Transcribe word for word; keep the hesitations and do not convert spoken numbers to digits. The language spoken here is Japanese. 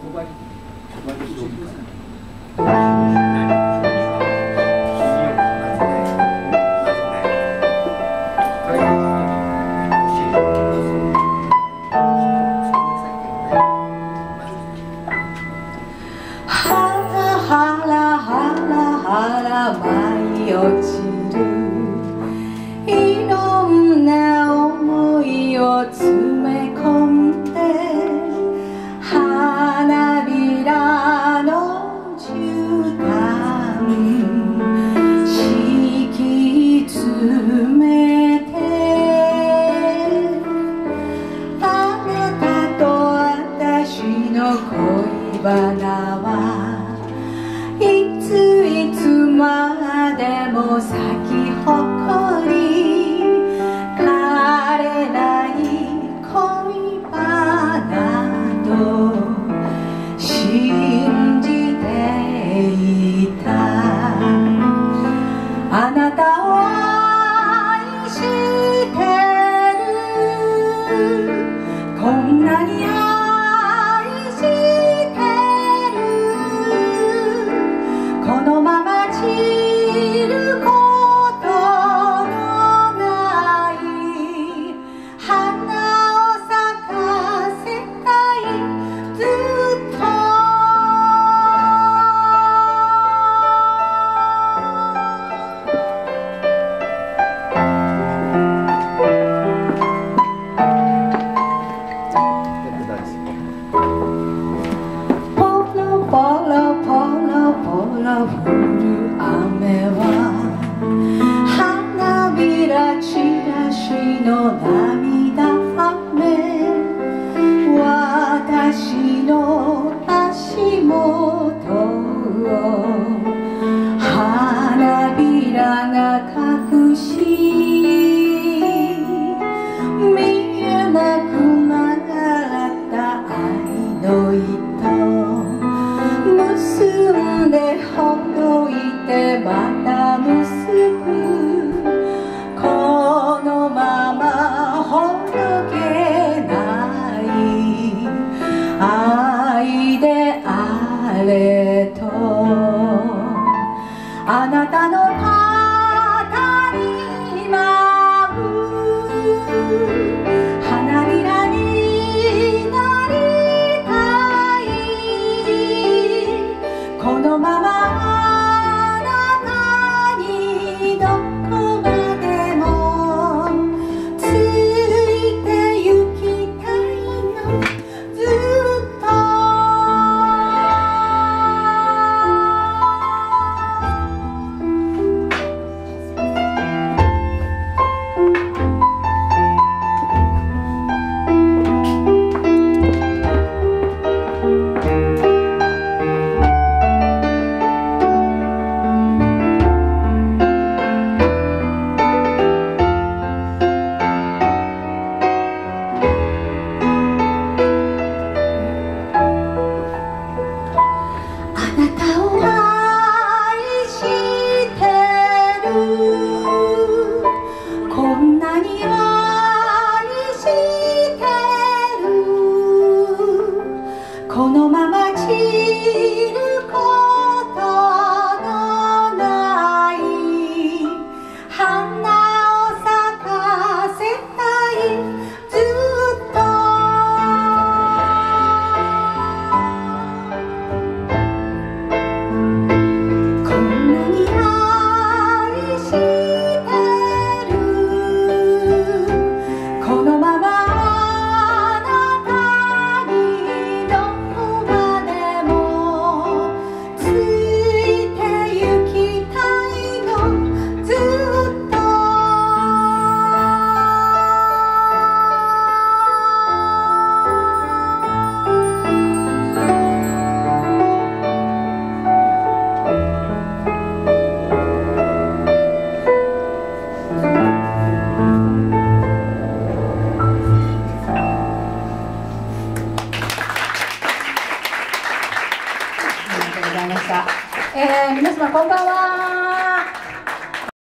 舞い落ちるいろんな想いを詰め込んで花びらの絨毯敷き詰めてあなたと私の恋バナはいついつまでも咲き誇り枯れない恋バナと信じていたあなたを愛してるこんなに愛してるこのまま散ることのない花を咲かせたいずっとポロポロポロポロ降る雨は花びら散らしの涙雨私